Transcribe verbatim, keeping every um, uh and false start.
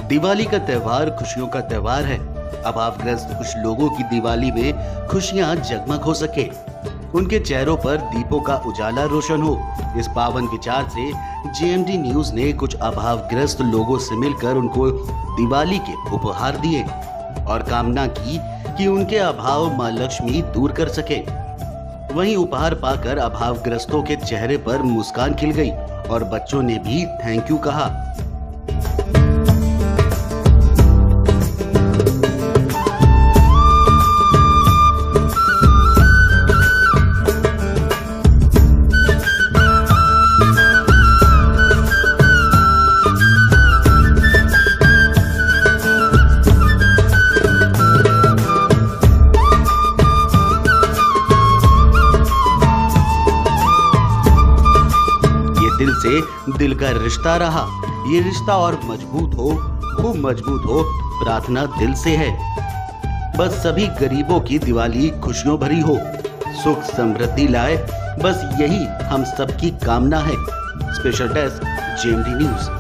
दिवाली का त्योहार खुशियों का त्योहार है। अभावग्रस्त कुछ लोगों की दिवाली में खुशियां जगमग हो सके, उनके चेहरों पर दीपों का उजाला रोशन हो। इस पावन विचार से जेएमडी न्यूज ने कुछ अभावग्रस्त लोगों से मिलकर उनको दिवाली के उपहार दिए और कामना की कि उनके अभाव मां लक्ष्मी दूर कर सके। वहीं उपहार पाकर अभावग्रस्तों के चेहरे पर मुस्कान खिल गई और बच्चों ने भी थैंक यू कहा। दिल से दिल का रिश्ता रहा, ये रिश्ता और मजबूत हो, खूब मजबूत हो, प्रार्थना दिल से है। बस सभी गरीबों की दिवाली खुशियों भरी हो, सुख समृद्धि लाए, बस यही हम सबकी कामना है। Special desk JMD news.